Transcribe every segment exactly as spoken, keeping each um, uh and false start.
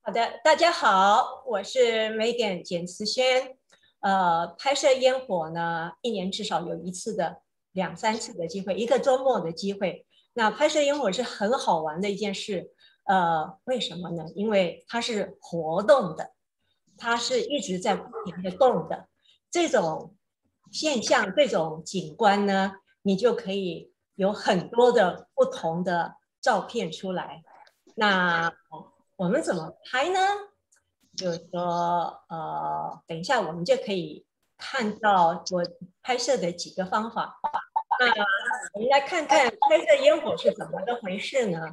好的，大家好，我是 Megan 简慈轩。呃，拍摄烟火呢，一年至少有一次的、两三次的机会，一个周末的机会。那拍摄烟火是很好玩的一件事。呃，为什么呢？因为它是活动的，它是一直在不停的动的。这种现象、这种景观呢，你就可以有很多的不同的照片出来。那我们怎么拍呢？就是说，呃，等一下我们就可以看到我拍摄的几个方法。那我们来看看拍摄烟火是怎么个回事呢？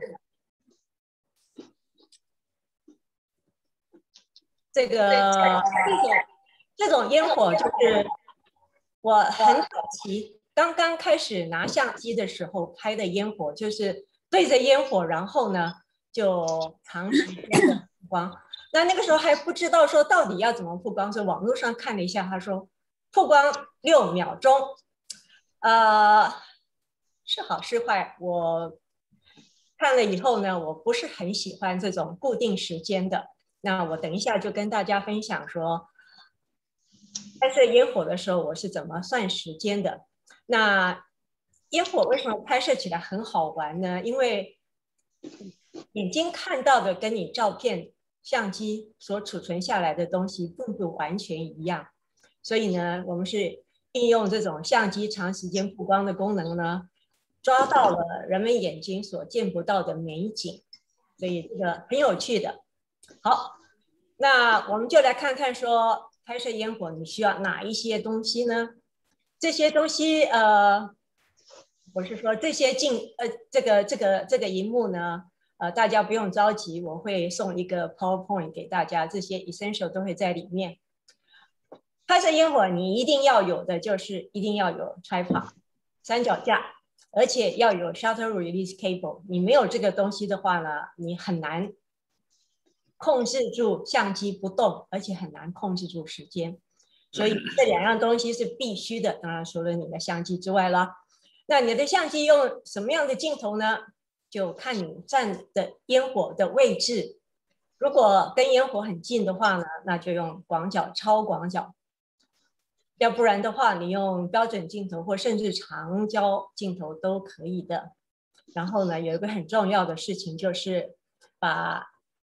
这个这种这种烟火就是我很早期刚刚开始拿相机的时候拍的烟火，就是对着烟火，然后呢就长时间的曝光。那那个时候还不知道说到底要怎么曝光，所以网络上看了一下，他说曝光六秒钟，呃，是好是坏，我看了以后呢，我不是很喜欢这种固定时间的。那我等一下就跟大家分享说，拍摄烟火的时候我是怎么算时间的。那烟火为什么拍摄起来很好玩呢？因为眼睛看到的跟你照片、相机所储存下来的东西并不完全一样，所以呢，我们是应用这种相机长时间曝光的功能呢，抓到了人们眼睛所见不到的美景，所以这个很有趣的。好，那我们就来看看说拍摄烟火你需要哪一些东西呢？这些东西，呃，我是说这些镜，呃，这个这个这个荧幕呢，呃，大家不用着急，我会送一个 PowerPoint 给大家，这些 essential 都会在里面。拍摄烟火你一定要有的就是一定要有 tripod 三脚架，而且要有 shutter release cable。你没有这个东西的话呢，你很难控制住相机不动，而且很难控制住时间。所以这两样东西是必须的。当然，除了你的相机之外啦，那你的相机用什么样的镜头呢？就看你站的烟火的位置。如果跟烟火很近的话呢，那就用广角、超广角。要不然的话，你用标准镜头或甚至长焦镜头都可以的。然后呢，有一个很重要的事情就是把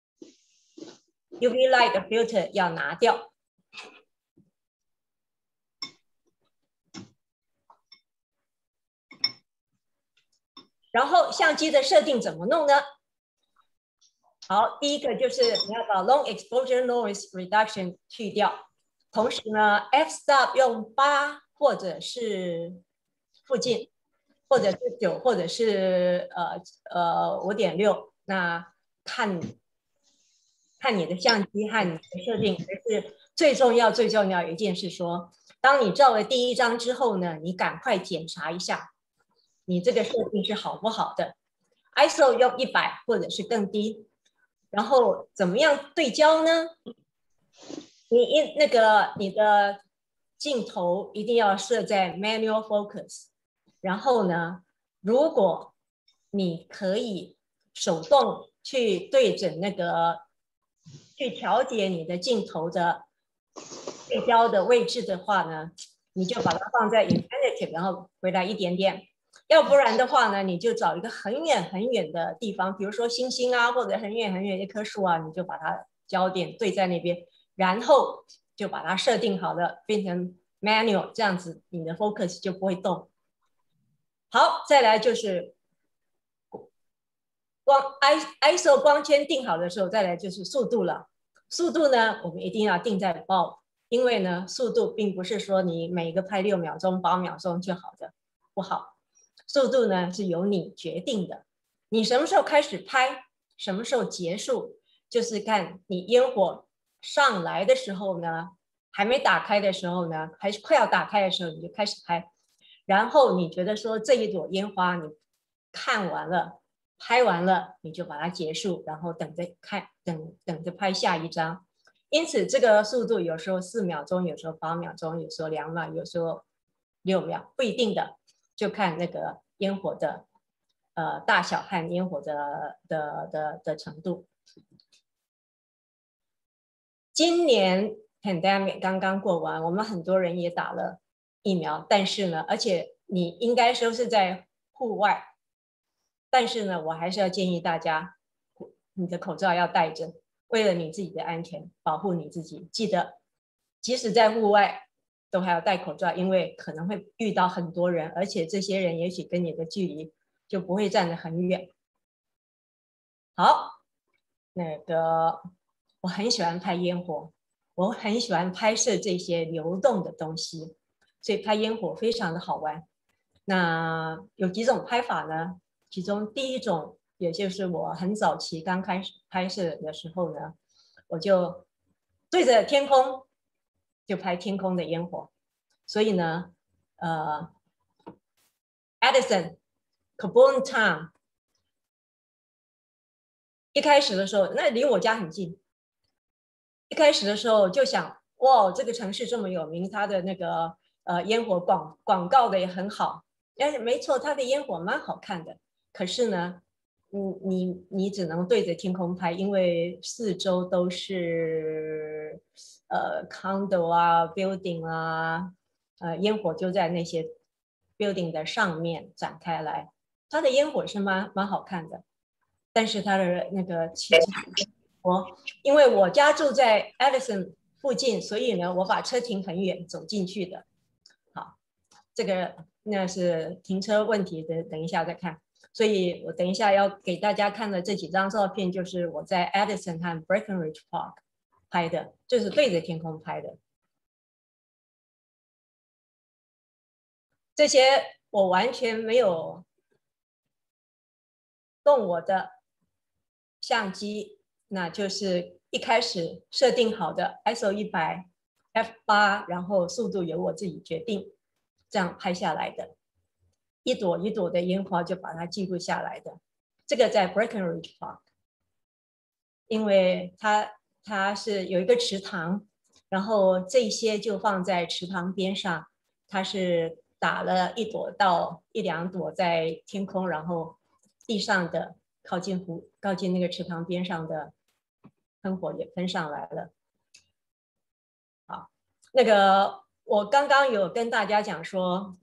U V light filter 要拿掉。然后相机的设定怎么弄呢？好，第一个就是你要把 long exposure noise reduction 去掉，同时呢 f stop 用八或者是附近，或者是九，或者是呃呃五点六，那看看你的相机和你的设定。可是最重要最重要一件事说，当你照了第一张之后呢，你赶快检查一下你这个设定是好不好的。I S O 用一百或者是更低。然后怎么样对焦呢？你一那个你的镜头一定要设在 manual focus。然后呢，如果你可以手动去对准那个去调节你的镜头的对焦的位置的话呢，你就把它放在 infinity， 然后回来一点点。要不然的话呢，你就找一个很远很远的地方，比如说星星啊，或者很远很远一棵树啊，你就把它焦点对在那边，然后就把它设定好了，变成 manual， 这样子你的 focus 就不会动。好，再来就是光 I S O 光圈定好的时候，再来就是速度了。速度呢，我们一定要定在 bulb， 因为呢，速度并不是说你每个拍六秒钟、八秒钟就好的，不好。速度呢是由你决定的，你什么时候开始拍，什么时候结束，就是看你烟火上来的时候呢，还没打开的时候呢，还是快要打开的时候你就开始拍，然后你觉得说这一朵烟花你看完了。拍完了你就把它结束，然后等着看，等等着拍下一张。因此，这个速度有时候四秒钟，有时候八秒钟，有时候两秒，有时候六秒，不一定的，就看那个烟火的呃大小和烟火的的的的程度。 今年 pandemic 刚刚过完，我们很多人也打了疫苗，但是呢，而且你应该说是在户外，但是呢，我还是要建议大家，你的口罩要戴着，为了你自己的安全，保护你自己。记得，即使在户外，都还要戴口罩，因为可能会遇到很多人，而且这些人也许跟你的距离就不会站得很远。好，那个我很喜欢拍烟火，我很喜欢拍摄这些流动的东西，所以拍烟火非常的好玩。那有几种拍法呢？其中第一种，也就是我很早期刚开始拍摄的时候呢，我就对着天空就拍天空的烟火。所以呢，呃 ，Edison Kebun Town 一开始的时候，那离我家很近。一开始的时候就想，哇，这个城市这么有名，它的那个呃烟火广广告的也很好。但是没错，它的烟火蛮好看的。可是呢，你你你只能对着天空拍，因为四周都是呃 condo 啊、building 啊，呃烟火就在那些 building 的上面展开来。它的烟火是蛮蛮好看的，但是它的那个其实我因为我家住在 Edison 附近，所以呢，我把车停很远，走进去的。好，这个那是停车问题的，等一下再看。所以我等一下要给大家看的这几张照片，就是我在 Edison 和 Breckenridge Park 拍的，就是对着天空拍的。这些我完全没有动我的相机，那就是一开始设定好的 I S O 一百 F 八，然后速度由我自己决定，这样拍下来的。一朵一朵的烟花就把它记录下来的。这个在 Breckenridge Park， 因为它它是有一个池塘，然后这些就放在池塘边上，它是打了一朵到一两朵在天空，然后地上的靠近湖靠近那个池塘边上的喷火也喷上来了。好，那个我刚刚有跟大家讲说，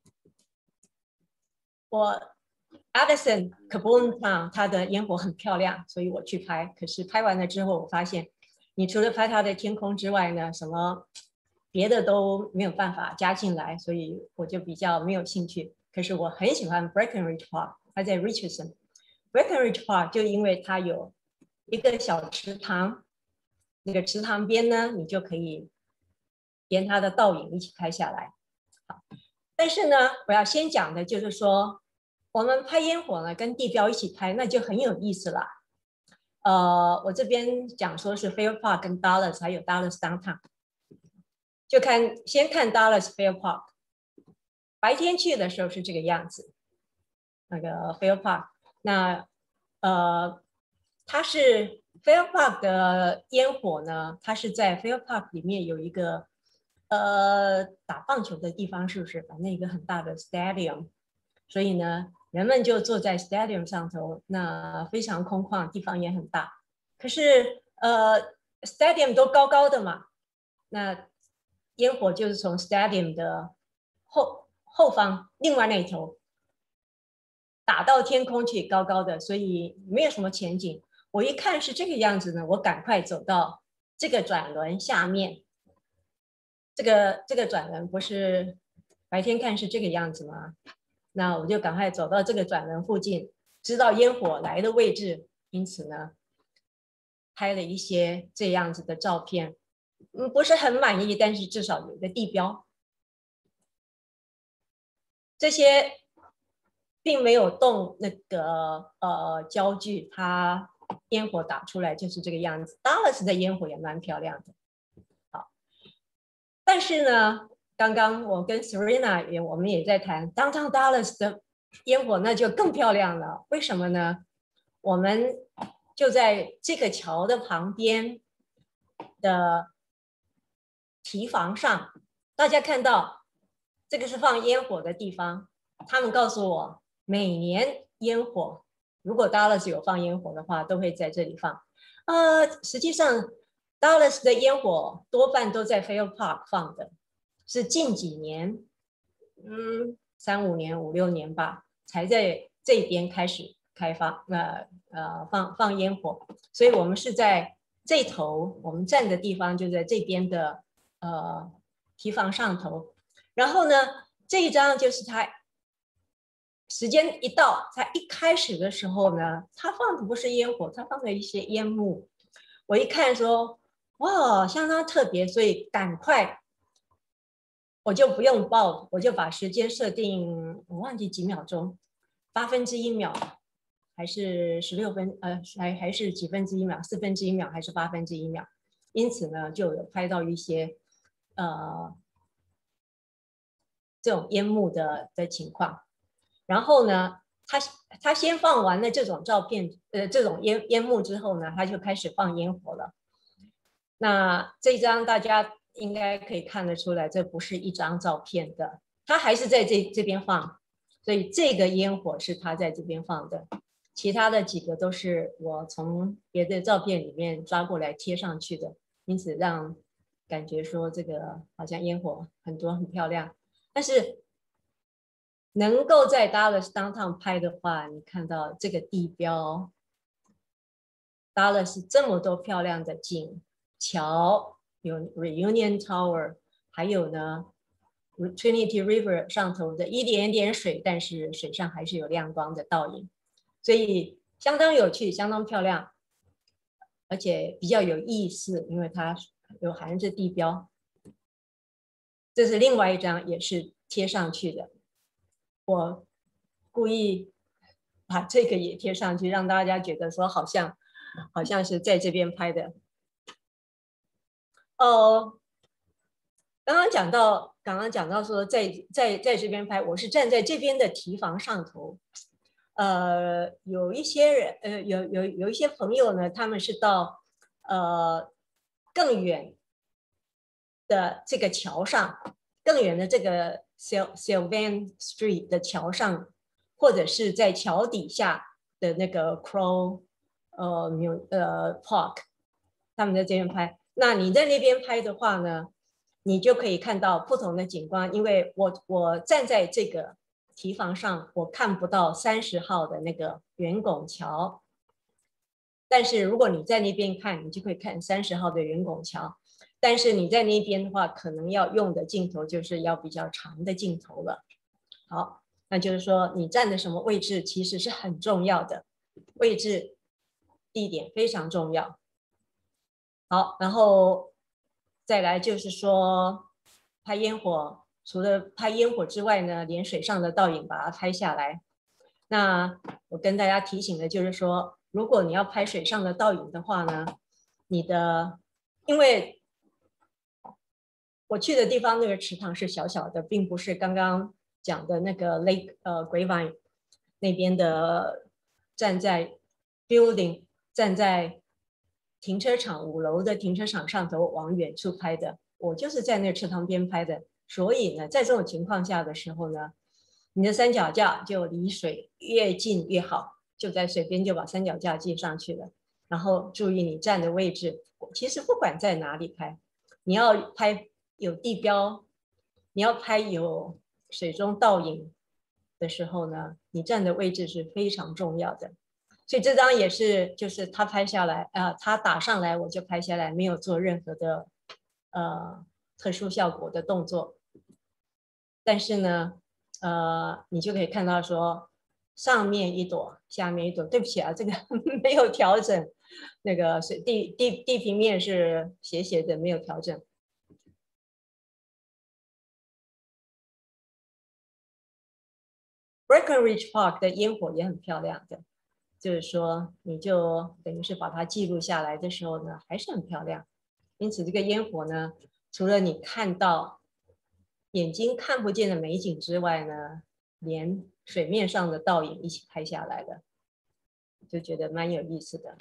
我 Edison Kebun Town 它的烟火很漂亮，所以我去拍。可是拍完了之后，我发现，你除了拍它的天空之外呢，什么别的都没有办法加进来，所以我就比较没有兴趣。可是我很喜欢 Breckenridge Park， 它在 Richardson。Breckenridge Park 就因为它有一个小池塘，那个池塘边呢，你就可以沿它的倒影一起拍下来。好，但是呢，我要先讲的就是说，我们拍烟火呢，跟地标一起拍，那就很有意思了。呃，我这边讲说是 Fair Park 跟 Dallas， 还有 Dallas Downtown， 就看先看 Dallas Fair Park。白天去的时候是这个样子，那个 Fair Park， 那呃，它是 Fair Park 的烟火呢，它是在 Fair Park 里面有一个呃打棒球的地方，是不是？反正一个很大的 stadium， 所以呢，人们就坐在 stadium 上头，那非常空旷，地方也很大。可是呃 stadium 都高高的嘛，那烟火就是从 stadium 的后后方另外那一头打到天空去，高高的，所以没有什么前景。我一看是这个样子呢，我赶快走到这个转轮下面。这个这个转轮不是白天看是这个样子吗？那我就赶快走到这个转轮附近，知道烟火来的位置，因此呢，拍了一些这样子的照片。嗯，不是很满意，但是至少有一个地标。这些并没有动那个呃焦距，它烟火打出来就是这个样子。Dallas 的烟火也蛮漂亮的。好，但是呢，刚刚我跟 Serena 也我们也在谈 Downtown Dallas 的烟火，那就更漂亮了。为什么呢？我们就在这个桥的旁边的堤防上，大家看到这个是放烟火的地方。他们告诉我，每年烟火如果 Dallas 有放烟火的话，都会在这里放。呃，实际上 Dallas 的烟火多半都在 Fair Park 放的，是近几年，嗯，三五年、五六年吧，才在这边开始开放，呃呃放放烟火。所以我们是在这头，我们站的地方就在这边的呃堤防上头。然后呢，这一张就是它时间一到，它一开始的时候呢，它放的不是烟火，它放的一些烟幕。我一看说，哇，相当特别，所以赶快，我就不用报，我就把时间设定，我忘记几秒钟，八分之一秒，还是十六分，呃，还还是几分之一秒，四分之一秒还是八分之一秒？因此呢，就有拍到一些呃这种烟幕的的情况。然后呢，他他先放完了这种照片，呃，这种烟烟幕之后呢，他就开始放烟火了。那这张大家应该可以看得出来，这不是一张照片的，他还是在这这边放，所以这个烟火是他在这边放的，其他的几个都是我从别的照片里面抓过来贴上去的，因此让感觉说这个好像烟火很多很漂亮，但是能够在 Dallas Downtown 拍的话，你看到这个地标 Dallas 这么多漂亮的景。桥有 Reunion Tower， 还有呢 Trinity River 上头的一点点水，但是水上还是有亮光的倒影，所以相当有趣，相当漂亮，而且比较有意思，因为它有含着地标。这是另外一张，也是贴上去的。我故意把这个也贴上去，让大家觉得说好像好像是在这边拍的。哦，刚刚讲到，刚刚讲到说在，在在在这边拍，我是站在这边的堤防上头。呃，有一些人，呃，有有有一些朋友呢，他们是到呃更远的这个桥上，更远的这个 Sylvan Street 的桥上，或者是在桥底下的那个 Crow 呃 呃 Park， 他们在这边拍。那你在那边拍的话呢，你就可以看到不同的景观，因为我我站在这个堤防上，我看不到三十号的那个圆拱桥，但是如果你在那边看，你就可以看三十号的圆拱桥。但是你在那边的话，可能要用的镜头就是要比较长的镜头了。好，那就是说你站的什么位置其实是很重要的，位置、地点非常重要。好，然后再来就是说拍烟火，除了拍烟火之外呢，连水上的倒影把它拍下来。那我跟大家提醒的就是说，如果你要拍水上的倒影的话呢，你的因为我去的地方那个池塘是小小的，并不是刚刚讲的那个 Lake 呃 Grapevine 那边的站在 building 站在停车场五楼的停车场上头往远处拍的，我就是在那池塘边拍的。所以呢，在这种情况下的时候呢，你的三脚架就离水越近越好，就在水边就把三脚架系上去了。然后注意你站的位置，其实不管在哪里拍，你要拍有地标，你要拍有水中倒影的时候呢，你站的位置是非常重要的。所以这张也是，就是他拍下来，啊、呃，他打上来我就拍下来，没有做任何的呃特殊效果的动作。但是呢，呃，你就可以看到说，上面一朵，下面一朵。对不起啊，这个没有调整，那个是地地地平面是斜斜的，没有调整。Breckenridge Park 的烟火也很漂亮的。就是说，你就等于是把它记录下来的时候呢，还是很漂亮。因此，这个烟火呢，除了你看到眼睛看不见的美景之外呢，连水面上的倒影一起拍下来的，就觉得蛮有意思的。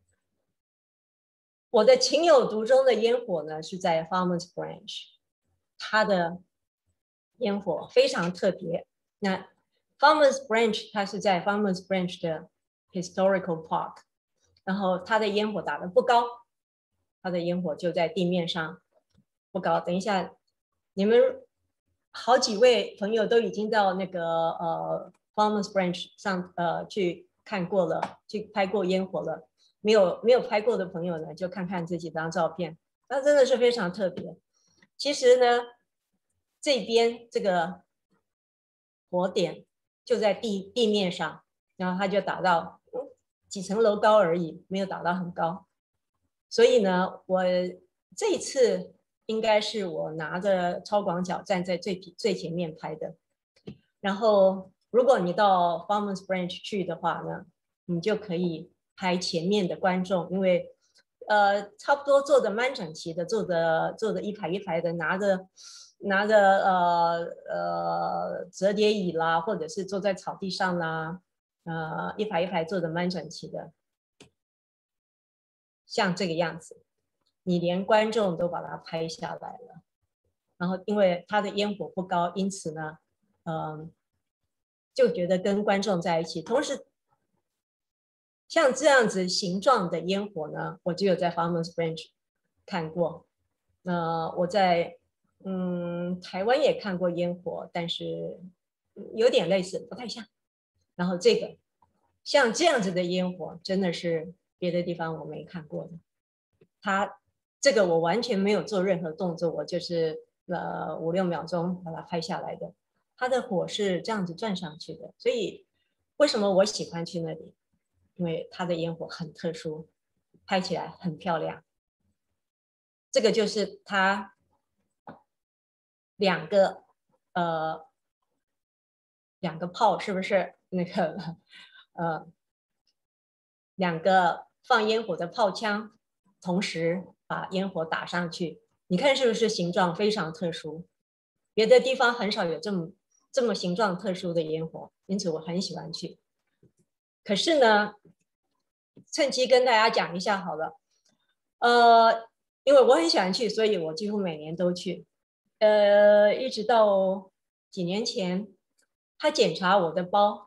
我的情有独钟的烟火呢，是在 Farmers Branch， 它的烟火非常特别。那 Farmers Branch 它是在 Farmers Branch 的 Historical Park， 然后它的烟火打得不高， 它的烟火就在地面上不高。等一下，你们好几位朋友都已经到那个呃 Farmers Branch 上呃去看过了，去拍过烟火了。没有没有拍过的朋友呢，就看看这几张照片，那真的是非常特别。其实呢，这边这个火点就在地地面上，然后它就打到几层楼高而已，没有打到很高。所以呢，我这一次应该是我拿着超广角站在最最前面拍的。然后，如果你到 Farmers Branch 去的话呢，你就可以拍前面的观众，因为呃，差不多坐的蛮整齐的，坐的坐的一排一排的，拿着拿着呃呃折叠椅啦，或者是坐在草地上啦，呃，一排一排坐的蛮整齐的，像这个样子，你连观众都把它拍下来了。然后，因为它的烟火不高，因此呢，嗯、呃，就觉得跟观众在一起。同时，像这样子形状的烟火呢，我只有在 Farmers Branch 看过。那、呃、我在嗯台湾也看过烟火，但是有点类似，不太像。然后这个像这样子的烟火，真的是别的地方我没看过的。它这个我完全没有做任何动作，我就是呃五六秒钟把它拍下来的。它的火是这样子转上去的，所以为什么我喜欢去那里？因为它的烟火很特殊，拍起来很漂亮。这个就是它两个呃两个炮，是不是那个呃两个放烟火的炮枪，同时把烟火打上去？你看是不是形状非常特殊？别的地方很少有这么这么形状特殊的烟火，因此我很喜欢去。可是呢，趁机跟大家讲一下好了，呃，因为我很喜欢去，所以我几乎每年都去。呃，一直到几年前，他检查我的包，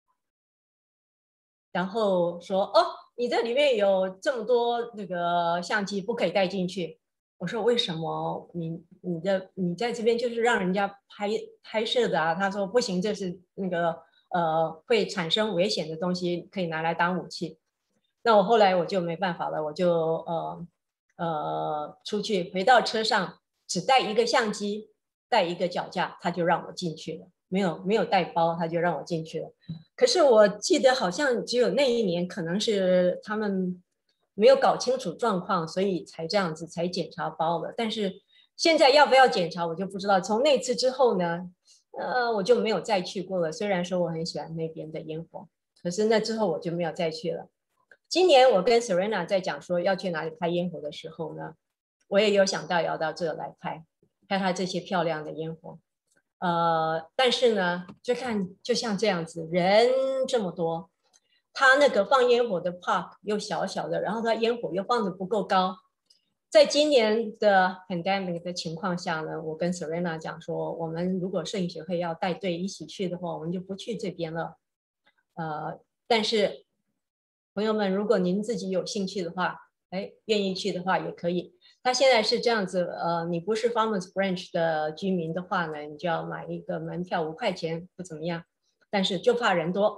然后说：“哦，你这里面有这么多那个相机，不可以带进去。”我说：“为什么？你你的你在这边就是让人家拍拍摄的啊？”他说：“不行，这是那个呃会产生危险的东西，可以拿来当武器。”那我后来我就没办法了，我就呃呃出去回到车上，只带一个相机，带一个脚架，他就让我进去了。没有没有带包，他就让我进去了。可是我记得好像只有那一年，可能是他们没有搞清楚状况，所以才这样子才检查包了。但是现在要不要检查，我就不知道。从那次之后呢，呃，我就没有再去过了。虽然说我很喜欢那边的烟火，可是那之后我就没有再去了。今年我跟 Serena 在讲说要去哪里拍烟火的时候呢，我也有想到要到这来拍，拍它这些漂亮的烟火。呃，但是呢，就看就像这样子，人这么多，它那个放烟火的 park 又小小的，然后它烟火又放的不够高。在今年的 pandemic 的情况下呢，我跟 Serena 讲说，我们如果摄影学会要带队一起去的话，我们就不去这边了。呃，但是朋友们，如果您自己有兴趣的话，哎，愿意去的话也可以。它现在是这样子，呃，你不是 Farmers Branch 的居民的话呢，你就要买一个门票，五块钱，不怎么样，但是就怕人多。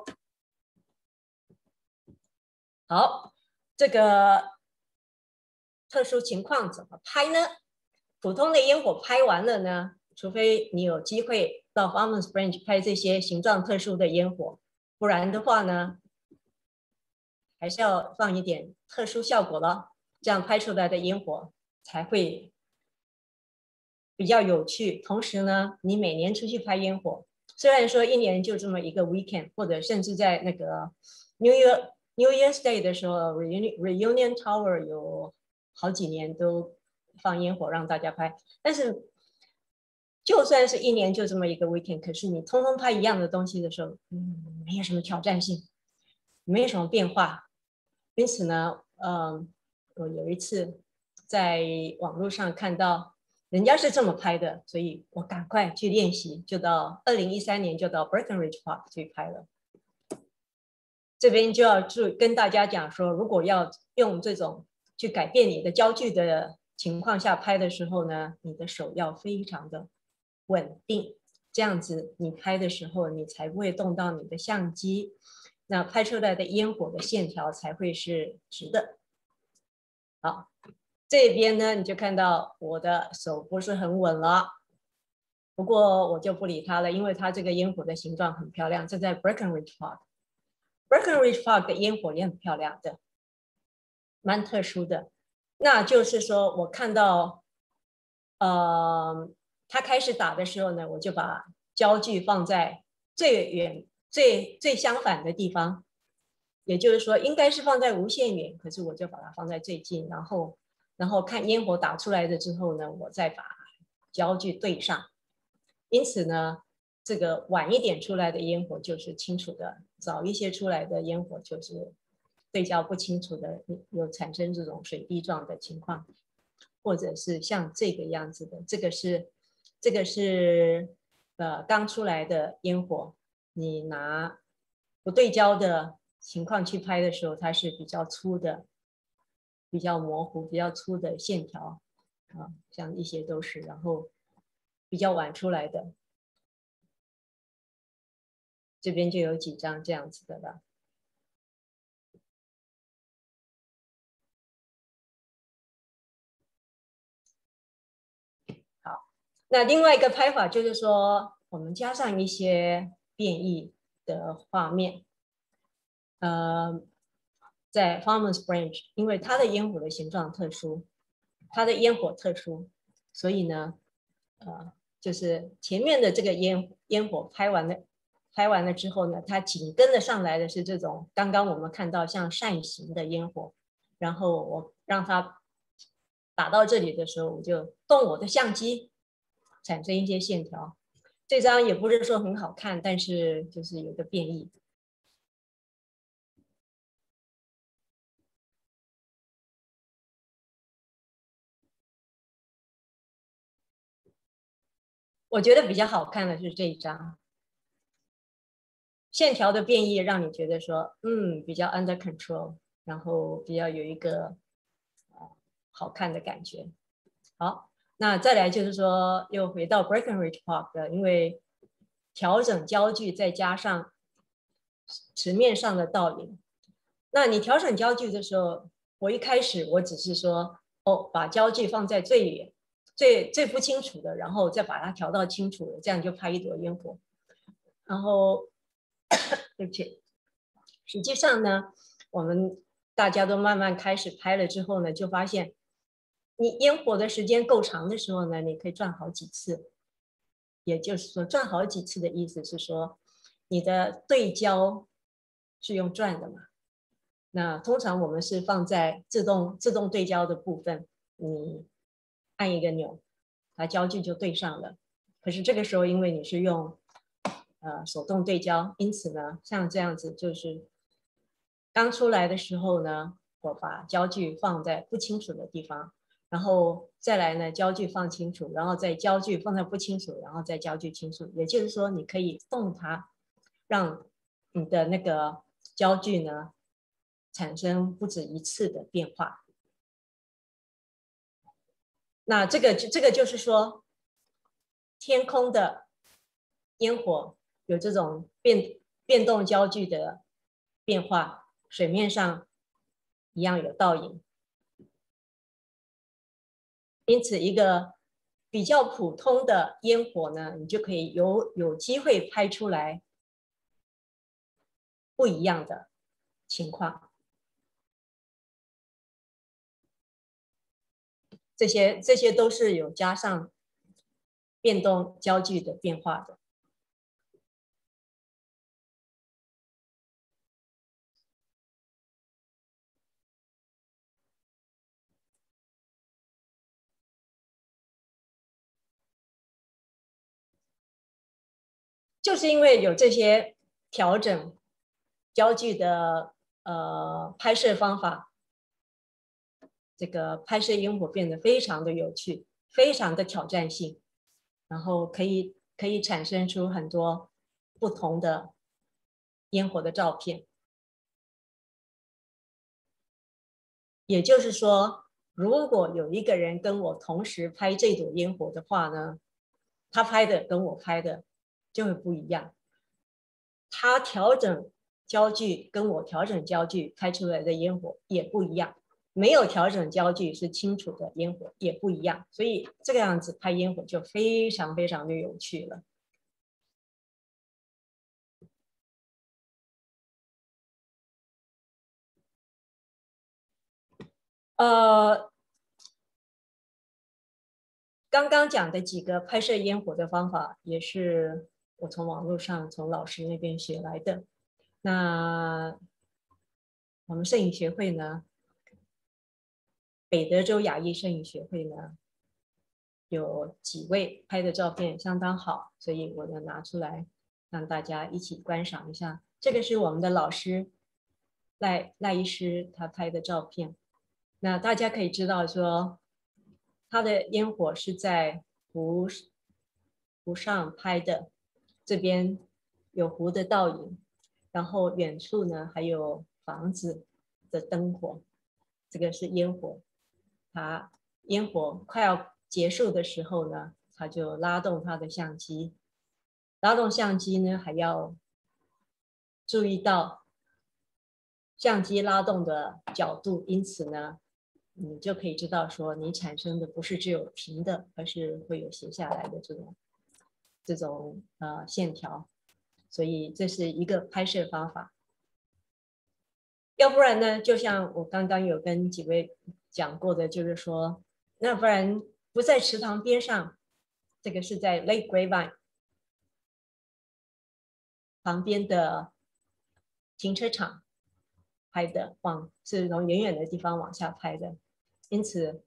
好，这个特殊情况怎么拍呢？普通的烟火拍完了呢，除非你有机会到 Farmers Branch 拍这些形状特殊的烟火，不然的话呢，还是要放一点特殊效果了，这样拍出来的烟火才会比较有趣。同时呢，你每年出去拍烟火，虽然说一年就这么一个 weekend， 或者甚至在那个 New Year New Year's Day 的时候 ，Reunion Reunion Tower 有好几年都放烟火让大家拍，但是就算是一年就这么一个 weekend， 可是你通通拍一样的东西的时候，嗯，没有什么挑战性，没有什么变化。因此呢，嗯，我有一次在网络上看到人家是这么拍的，所以我赶快去练习，就到二零一三年就到 Breckenridge Park 去拍了。这边就要注跟大家讲说，如果要用这种去改变你的焦距的情况下拍的时候呢，你的手要非常的稳定，这样子你拍的时候，你才不会动到你的相机，那拍出来的烟火的线条才会是直的。好，这边呢，你就看到我的手不是很稳了，不过我就不理它了，因为它这个烟火的形状很漂亮。这在 Breckenridge Park。Breckenridge Park 的烟火也很漂亮的，蛮特殊的。那就是说我看到，呃，它开始打的时候呢，我就把焦距放在最远、最最相反的地方，也就是说应该是放在无限远，可是我就把它放在最近，然后然后看烟火打出来的之后呢，我再把焦距对上。因此呢，这个晚一点出来的烟火就是清楚的，早一些出来的烟火就是对焦不清楚的，有产生这种水滴状的情况，或者是像这个样子的，这个是这个是呃刚出来的烟火，你拿不对焦的情况去拍的时候，它是比较粗的、比较模糊、比较粗的线条啊，像一些都是，然后比较晚出来的。这边就有几张这样子的了。好，那另外一个拍法就是说，我们加上一些变异的画面。呃，在 Farmers Branch， 因为它的烟火的形状特殊，它的烟火特殊，所以呢，呃，就是前面的这个烟烟火拍完了，拍完了之后呢，它紧跟着上来的是这种刚刚我们看到像扇形的烟火，然后我让它打到这里的时候，我就动我的相机，产生一些线条。这张也不是说很好看，但是就是有个变异。我觉得比较好看的是这一张，线条的变异让你觉得说，嗯，比较 under control，然后比较有一个、呃、好看的感觉。好，那再来就是说，又回到 Breckenridge Park 的，因为调整焦距再加上池面上的倒影。那你调整焦距的时候，我一开始我只是说，哦，把焦距放在最远、最最不清楚的，然后再把它调到清楚的，这样就拍一朵烟火。然后，对不起，实际上呢，我们大家都慢慢开始拍了之后呢，就发现，你烟火的时间够长的时候呢，你可以转好几次。也就是说，转好几次的意思是说，你的对焦是用转的嘛？那通常我们是放在自动自动对焦的部分，你按一个钮，它焦距就对上了。可是这个时候，因为你是用呃手动对焦，因此呢，像这样子就是刚出来的时候呢，我把焦距放在不清楚的地方，然后再来呢焦距放清楚，然后再焦距放在不清楚，然后再焦距清楚。也就是说，你可以动它，让你的那个焦距呢产生不止一次的变化。那这个这个就是说，天空的烟火有这种变变动焦距的变化，水面上一样有倒影。因此，一个比较普通的烟火呢，你就可以有有机会拍出来不一样的情况。这些这些都是有加上变动焦距的变化的。就是因为有这些调整焦距的呃拍摄方法，这个拍摄烟火变得非常的有趣，非常的挑战性，然后可以可以产生出很多不同的烟火的照片。 也就是说，如果有一个人跟我同时拍这朵烟火的话呢，他拍的跟我拍的就会不一样。他调整焦距跟我调整焦距拍出来的烟火也不一样，没有调整焦距是清楚的烟火也不一样，所以这个样子拍烟火就非常非常的有趣了。呃，刚刚讲的几个拍摄烟火的方法，也是我从网络上从老师那边学来的。那我们摄影学会呢，北德州亚裔摄影学会呢，有几位拍的照片相当好，所以我呢拿出来让大家一起观赏一下。这个是我们的老师赖赖医师他拍的照片。那大家可以知道说，他的烟火是在湖湖上拍的，这边有湖的倒影，然后远处呢还有房子的灯火，这个是烟火。他烟火快要结束的时候呢，他就拉动他的相机，拉动相机呢还要注意到相机拉动的角度，因此呢，你就可以知道说，你产生的不是只有平的，而是会有斜下来的这种这种呃线条，所以这是一个拍摄方法。要不然呢，就像我刚刚有跟几位讲过的，就是说，那不然不在池塘边上，这个是在 Lake Grapevine 旁边的停车场拍的，往是从远远的地方往下拍的，因此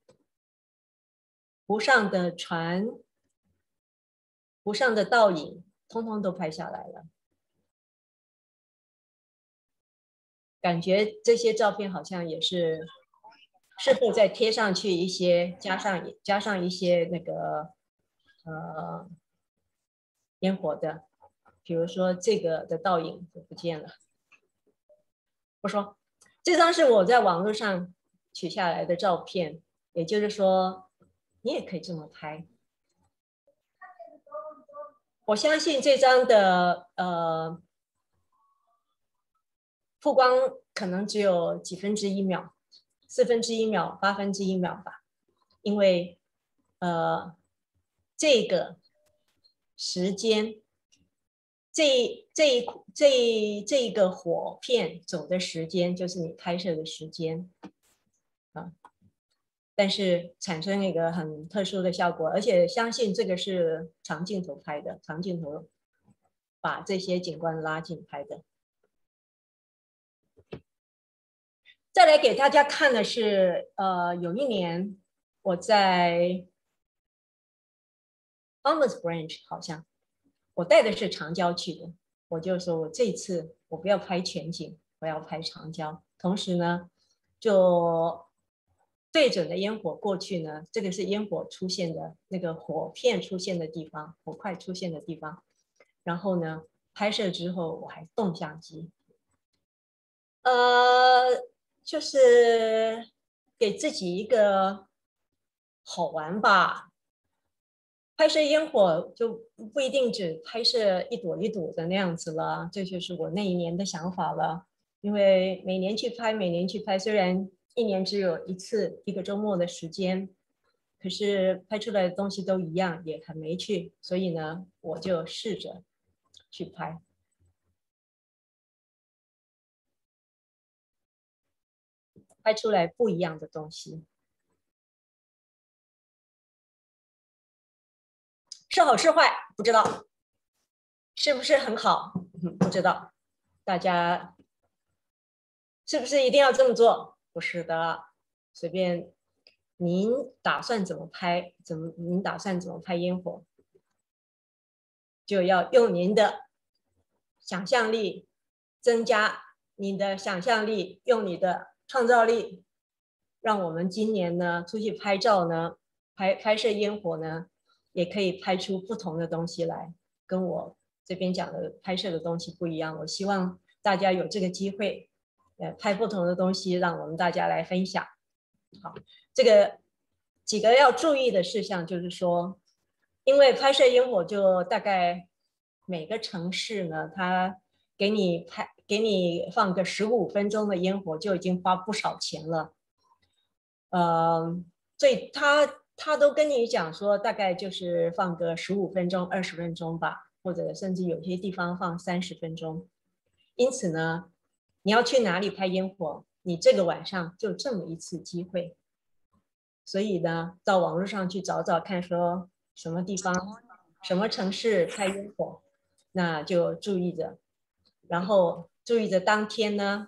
湖上的船、湖上的倒影，通通都拍下来了。感觉这些照片好像也是事后再贴上去一些，加上加上一些那个呃烟火的，比如说这个的倒影就不见了。我说这张是我在网络上取下来的照片，也就是说你也可以这么拍。我相信这张的呃曝光可能只有几分之一秒，四分之一秒、八分之一秒吧，因为呃这个时间，这这这这个火片走的时间就是你拍摄的时间啊，但是产生一个很特殊的效果，而且相信这个是长镜头拍的，长镜头把这些景观拉近拍的。再来给大家看的是，呃，有一年我在 Almonds Branch 好像，我带的是长焦去的，我就说我这次我不要拍全景，我要拍长焦，同时呢，就对准的烟火过去呢，这个是烟火出现的那个火片出现的地方，火块出现的地方，然后呢，拍摄之后我还动相机，呃，就是给自己一个好玩吧。拍摄烟火就不一定只拍摄一朵一朵的那样子了，这就是我那一年的想法了。因为每年去拍，每年去拍，虽然一年只有一次一个周末的时间，可是拍出来的东西都一样，也很没趣。所以呢，我就试着去拍，拍出来不一样的东西。是好是坏不知道，是不是很好不知道，大家是不是一定要这么做？不是的，随便您打算怎么拍，怎么您打算怎么拍烟火，就要用您的想象力，增加你的想象力，用你的创造力，让我们今年呢出去拍照呢，拍拍摄烟火呢，也可以拍出不同的东西来，跟我这边讲的拍摄的东西不一样。我希望大家有这个机会呃，拍不同的东西，让我们大家来分享。好，这个几个要注意的事项就是说，因为拍摄烟火就大概每个城市呢，它给你拍给你放个十五分钟的烟火就已经花不少钱了。呃，所以他他都跟你讲说，大概就是放个十五分钟、二十分钟吧，或者甚至有些地方放三十分钟。因此呢，你要去哪里拍烟火，你这个晚上就这么一次机会。所以呢，到网络上去找找看，说什么地方、什么城市拍烟火，那就注意着。然后注意着当天呢，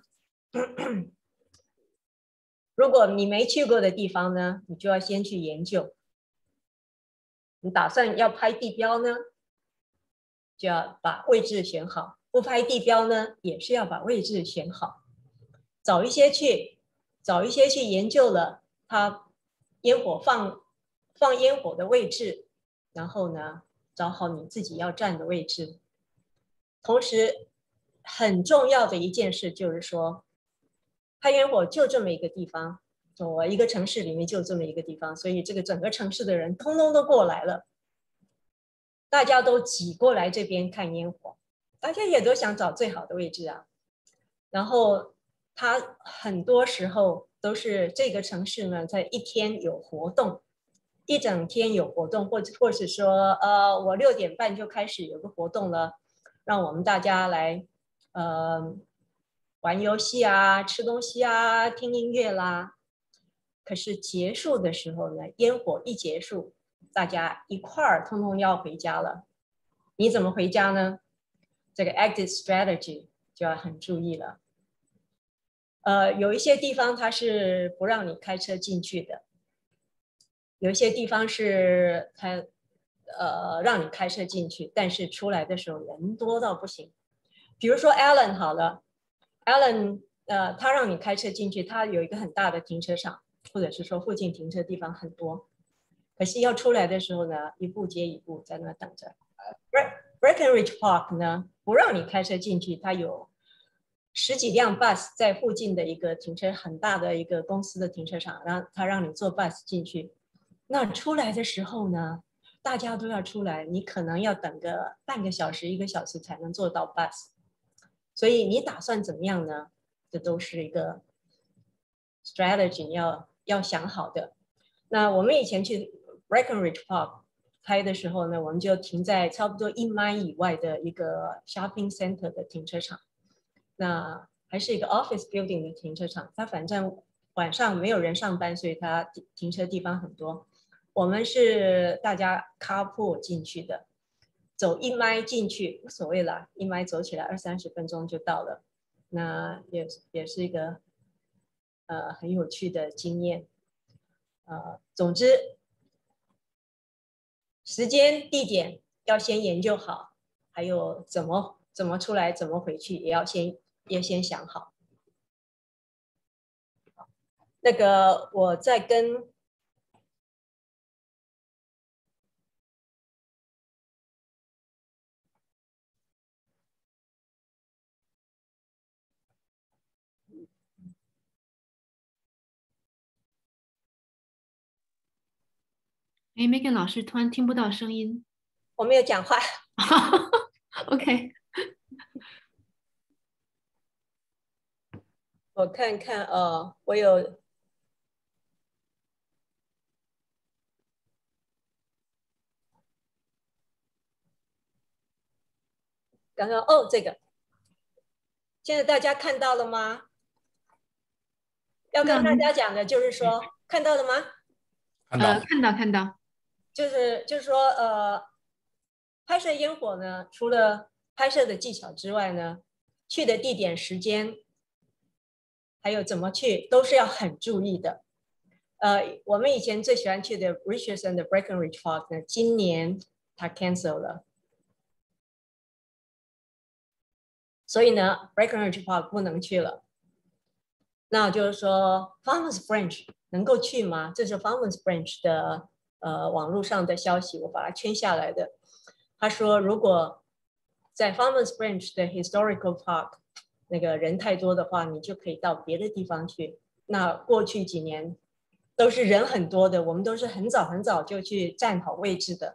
如果你没去过的地方呢，你就要先去研究。你打算要拍地标呢，就要把位置选好；不拍地标呢，也是要把位置选好。早一些去，早一些去研究了它烟火放放烟火的位置，然后呢，找好你自己要站的位置。同时，很重要的一件事就是说，拍烟火就这么一个地方，我一个城市里面就这么一个地方，所以这个整个城市的人通通都过来了，大家都挤过来这边看烟火，大家也都想找最好的位置啊。然后他很多时候都是这个城市呢，在一天有活动，一整天有活动，或者或是说，呃，我六点半就开始有个活动了，让我们大家来，呃，玩游戏啊，吃东西啊，听音乐啦。可是结束的时候呢，烟火一结束，大家一块儿通通要回家了。你怎么回家呢？这个 exit strategy 就要很注意了。呃，有一些地方它是不让你开车进去的，有一些地方是它呃让你开车进去，但是出来的时候人多到不行。比如说 Allen 好了 ，Allen 呃他让你开车进去，他有一个很大的停车场，或者是说附近停车地方很多，可是要出来的时候呢，一步接一步在那等着。Breckenridge Park 呢不让你开车进去，它有十几辆 bus 在附近的一个停车很大的一个公司的停车场，然后他让你坐 bus 进去。那出来的时候呢，大家都要出来，你可能要等个半个小时、一个小时才能坐到 bus。所以你打算怎么样呢？这都是一个 strategy 要要想好的。那我们以前去 Breckenridge Park 拍的时候呢，我们就停在差不多一 mile 以外的一个 shopping center 的停车场。那还是一个 office building 的停车场，它反正晚上没有人上班，所以它停车地方很多。我们是大家 carpool 进去的，走一迈进去无所谓啦，一迈走起来二三十分钟就到了。那也也是一个呃很有趣的经验。呃，总之时间地点要先研究好，还有怎么怎么出来怎么回去也要先也先想好。那个我在跟哎，Megan 老师突然听不到声音。 我没有讲话。 OK， 我看看哦，我有刚刚哦，这个现在大家看到了吗？要跟大家讲的就是说，看到了吗？ 呃， 看到。 看到看到。 就是就是说，呃，拍摄烟火呢，除了拍摄的技巧之外呢，去的地点、时间，还有怎么去，都是要很注意的。呃，我们以前最喜欢去的 Richardson 的 Breckenridge Park 呢，今年它 cancel 了，所以呢 ，Breckenridge Park 不能去了。那就是说 ，Farmers Branch 能够去吗？这是 Farmers Branch 的呃网络上的消息，我把它圈下来的。他说，如果在 Farmers Branch 的 Historical Park， 那个人太多的话，你就可以到别的地方去。那过去几年都是人很多的，我们都是很早很早就去站好位置的。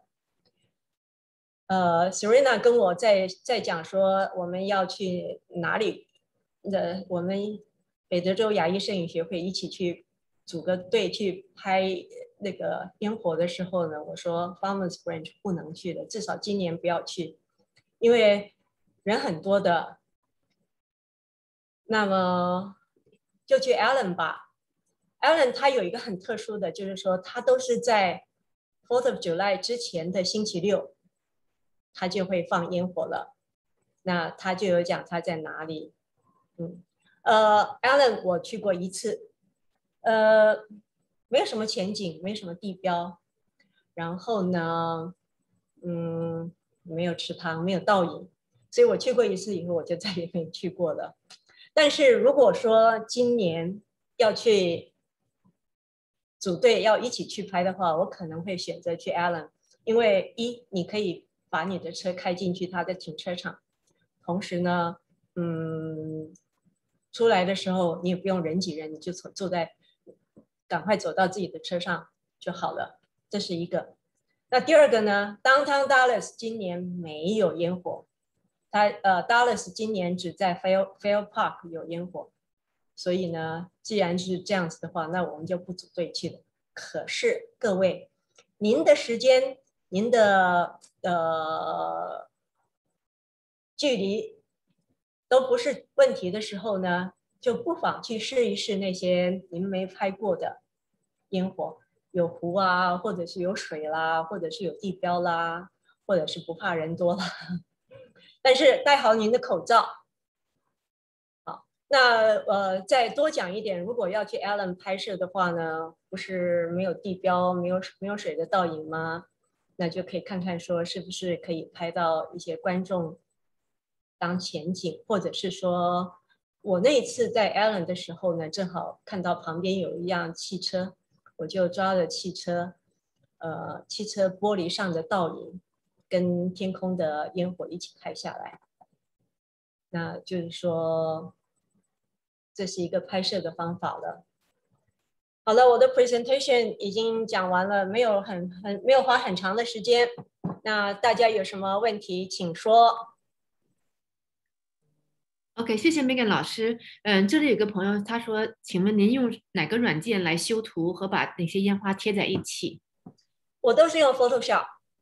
呃 ，Serena 跟我在在讲说我们要去哪里的，我们北德州亚裔摄影学会一起去组个队去拍那个烟火的时候呢，我说 Farmers Branch 不能去的，至少今年不要去，因为人很多的。那么就去 Allen 吧。Allen 他有一个很特殊的，就是说他都是在 Fourth of July 之前的星期六，他就会放烟火了。那他就有讲他在哪里。嗯，呃 ，Allen 我去过一次，呃，没有什么前景，没有什么地标，然后呢，嗯，没有池塘，没有倒影，所以我去过一次以后，我就再也没去过了。但是如果说今年要去组队要一起去拍的话，我可能会选择去 Allen， 因为一你可以把你的车开进去它的停车场，同时呢，嗯，出来的时候你也不用人挤人，你就坐坐在，赶快走到自己的车上就好了，这是一个。那第二个呢 ，Downtown Dallas 今年没有烟火，它呃 Dallas 今年只在 Fair Fair Park 有烟火，所以呢，既然是这样子的话，那我们就不组队去了。可是各位，您的时间、您的呃距离都不是问题的时候呢，就不妨去试一试那些您没拍过的烟火，有湖啊，或者是有水啦，或者是有地标啦，或者是不怕人多啦。但是戴好您的口罩。好，那呃再多讲一点，如果要去 Allen 拍摄的话呢，不是没有地标、没有没有水的倒影吗？那就可以看看说是不是可以拍到一些观众当前景，或者是说我那一次在 Allen 的时候呢，正好看到旁边有一辆汽车，我就抓着汽车，呃，汽车玻璃上的倒影跟天空的烟火一起拍下来。那就是说，这是一个拍摄的方法了。好了，我的 presentation 已经讲完了，没有很很没有花很长的时间。那大家有什么问题，请说。 OK，谢谢 Megan 老师。嗯，这里有个朋友他说，请问您用哪个软件来修图和把那些烟花贴在一起？ 我都是用 Photoshop。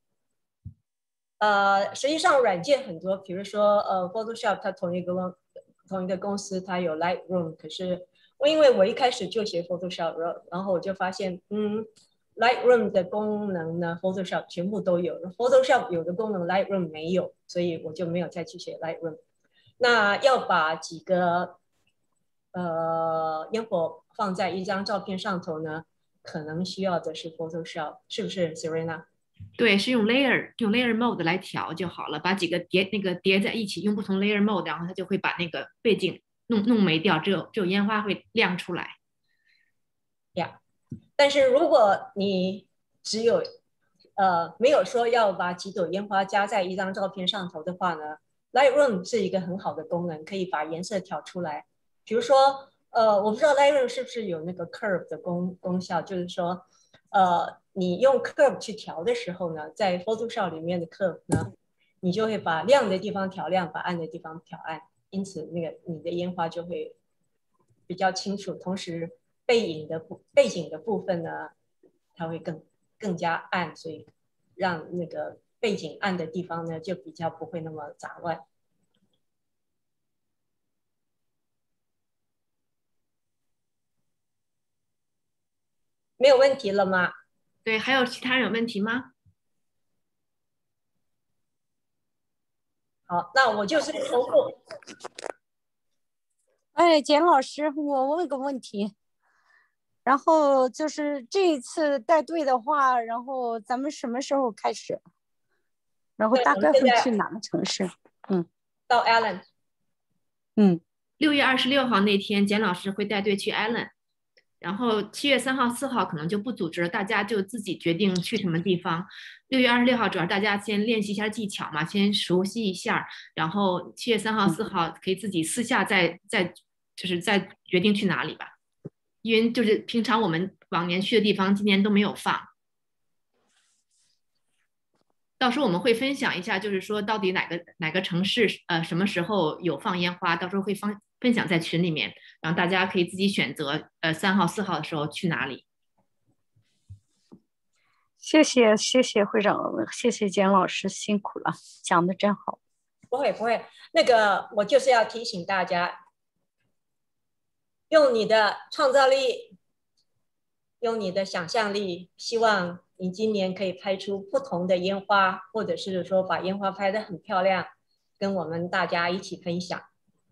呃，实际上软件很多，比如说呃 Photoshop，它同一个公同一个公司，它有 Lightroom，可是我因为我一开始就学 Photoshop，然后我就发现，嗯 ，Lightroom 的功能呢，Photoshop 全部都有 ，Photoshop 有的功能 Lightroom 没有，所以我就没有再去学 Lightroom。那要把几个呃烟火放在一张照片上头呢，可能需要的是 Photoshop，是不是 Serena？ 对，是用 layer 用 layer mode 来调就好了，把几个叠那个叠在一起，用不同 layer mode，然后它就会把那个背景弄弄没掉，只有只有烟花会亮出来。 呀、yeah. 但是如果你只有呃没有说要把几朵烟花加在一张照片上头的话呢 ，Lightroom 是一个很好的功能，可以把颜色调出来。比如说，呃，我不知道 Lightroom 是不是有那个 curve 的功功效，就是说，呃，你用 curve 去调的时候呢，在 Photoshop 里面的 curve 呢，你就会把亮的地方调亮，把暗的地方调暗，因此那个你的烟花就会比较清楚，同时背影的背景的部分呢，它会更更加暗，所以让那个背景暗的地方呢，就比较不会那么杂乱。没有问题了吗？ 对，还有其他人有问题吗？ 好，那我就是重复。 哎，简老师，我问个问题。然后就是这一次带队的话，然后咱们什么时候开始？然后大概会去哪个城市？嗯， 到 Allen。 嗯， 六月二十六号那天，简老师会带队去 Allen。 然后七月三号、四号可能就不组织了，大家就自己决定去什么地方。六月二十六号主要大家先练习一下技巧嘛，先熟悉一下，然后七月三号、四号可以自己私下再再就是再决定去哪里吧。因为就是平常我们往年去的地方，今年都没有放。到时候我们会分享一下，就是说到底哪个哪个城市呃什么时候有放烟花，到时候会放分享在群里面，然后大家可以自己选择呃三号、四号的时候去哪里。 谢谢谢谢会长，谢谢简老师辛苦了，讲的真好。 不会不会，那个我就是要提醒大家，用你的创造力，用你的想象力，希望你今年可以拍出不同的烟花，或者是说把烟花拍得很漂亮，跟我们大家一起分享。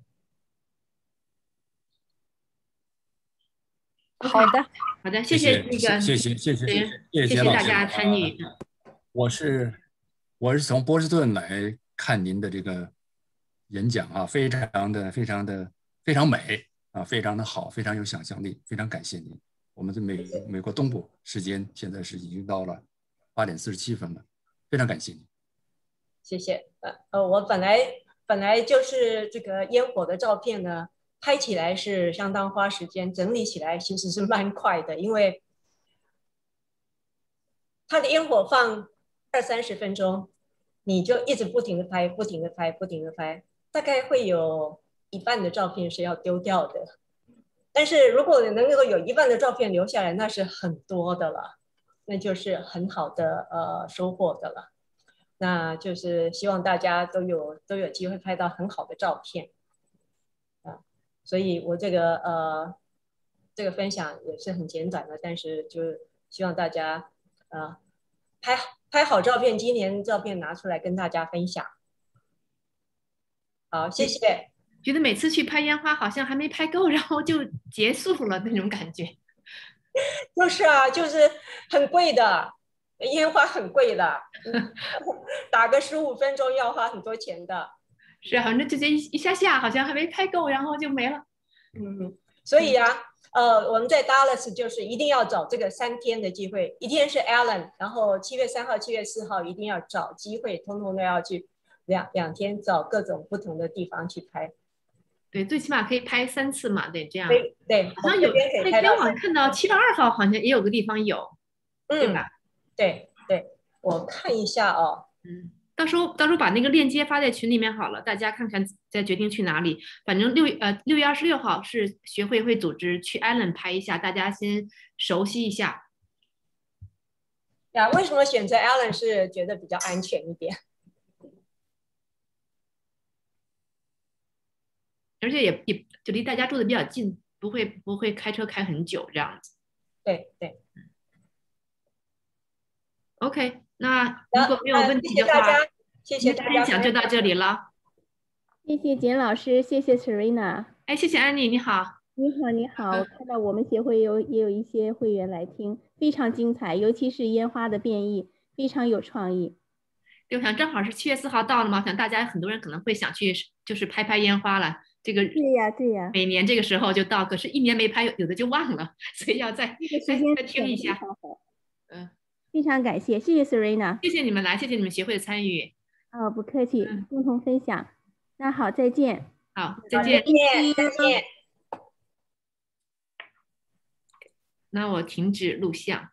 好的， 好的，谢谢那个， 谢谢谢谢谢谢谢谢大家参与。 我是我是从波士顿来看您的这个演讲啊，非常的非常的非常美啊，非常的好，非常有想象力，非常感谢您。我们在美美国东部时间现在是已经到了八点四十七分了，非常感谢您。 谢谢。呃呃，我本来本来就是这个烟火的照片呢，拍起来是相当花时间，整理起来其实是蛮快的，因为它的烟火放二三十分钟，你就一直不停的拍，不停的拍，不停的拍，大概会有一半的照片是要丢掉的。但是如果能够有一半的照片留下来，那是很多的了，那就是很好的呃收获的了。那就是希望大家都有都有机会拍到很好的照片啊。所以我这个呃这个分享也是很简短的，但是就希望大家呃拍拍好照片，今年照片拿出来跟大家分享。好，谢谢。 觉得每次去拍烟花好像还没拍够，然后就结束了那种感觉。 就是啊，就是很贵的烟花，很贵的，打个十五分钟要花很多钱的。 是啊，反正就这一下下好像还没拍够，然后就没了。 嗯，所以啊，呃，我们在 Dallas 就是一定要找这个三天的机会，一天是 Allen， 然后七月三号、七月四号一定要找机会，通通都要去两两天找各种不同的地方去拍。 对，最起码可以拍三次嘛，得这样。 对对， 好像有那天我看到七月二号好像也有个地方有， 嗯、 对吧？ 对对，我看一下哦。 嗯，到时候到时候把那个链接发在群里面好了，大家看看再决定去哪里。反正六呃六月二十六号是学会会组织去 Allen 拍一下，大家先熟悉一下。 呀，为什么选择 Allen 是觉得比较安全一点？ 而且也也就离大家住的比较近，不会不会开车开很久这样子。 对对。 OK， 那如果没有问题的话， 谢谢大家， 分享就到这里了。 谢谢简老师，谢谢 Serena。 哎，谢谢安妮，你好。 你好，你好，我看到我们协会有也有一些会员来听，非常精彩，尤其是烟花的变异，非常有创意。 对，我想正好是七月四号到了嘛，我想大家很多人可能会想去，就是拍拍烟花了。这个对呀，对呀， 每年这个时候就到，可是一年没拍，有的就忘了，所以要再这个时间再听一下。嗯， 非常感谢，谢谢 Serena， 谢谢你们来，谢谢你们协会的参与。 哦，不客气， 嗯、 共同分享。那好，再见。 好，再见。 再见，再见。 那我停止录像。